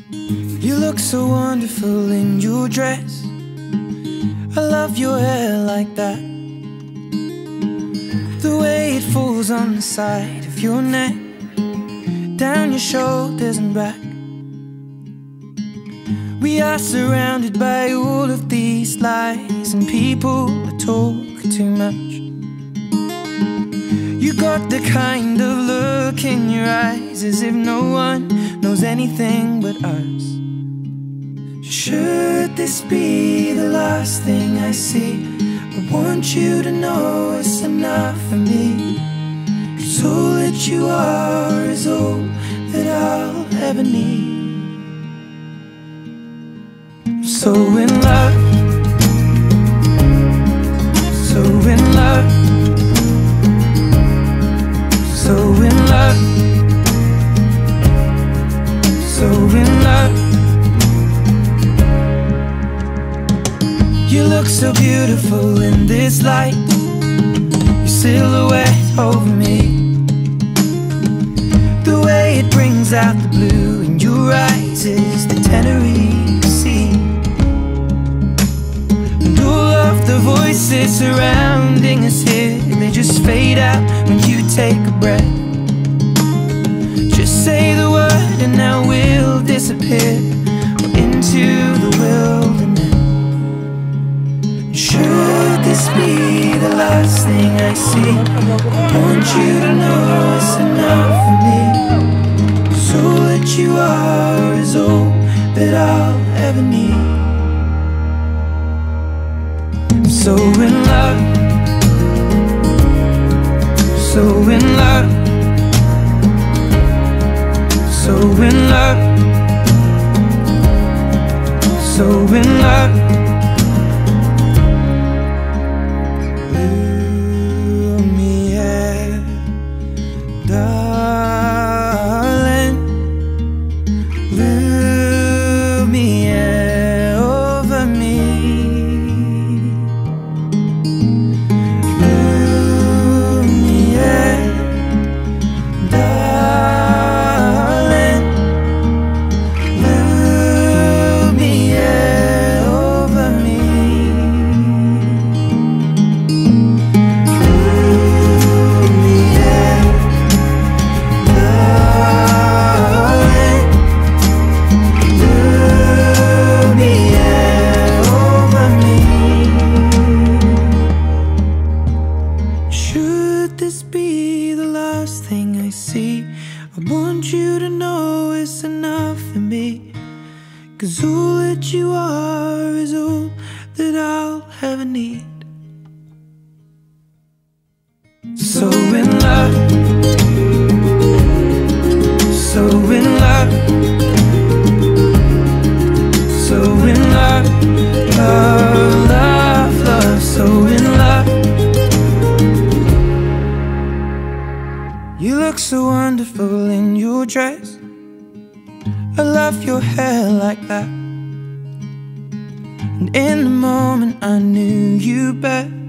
You look so wonderful in your dress. I love your hair like that, the way it falls on the side of your neck, down your shoulders and back. We are surrounded by all of these lies, and people that talk too much. You got the kind of look in your eyes as if no one knows anything but us. Should this be the last thing I see, I want you to know it's enough for me. 'Cause all that you are is all that I'll ever need. I'm so in love, so in love, so in love, so in love. You look so beautiful in this light, your silhouette over me, the way it brings out the blue in your eyes is the Tenerife Sea. And all of the voices surrounding us here, they just fade out when you take a breath. Just say the word and now we'll disappear into the wilderness. Should this be the last thing I see, I want you to know it's enough for me. 'Cause all that you are is all that I'll ever need. I'm so in love, so in love, so in love, so in love. Darling, Lumiere over me, Lumiere, darling, Lumiere over me. Should this be the last thing I see, I want you to know it's enough for me. 'Cause all that you are is all that I'll ever need. So in love, so in love, so in love, love, love, love, so in love. You look so wonderful in your dress. I love your hair like that. And in the moment I knew you best.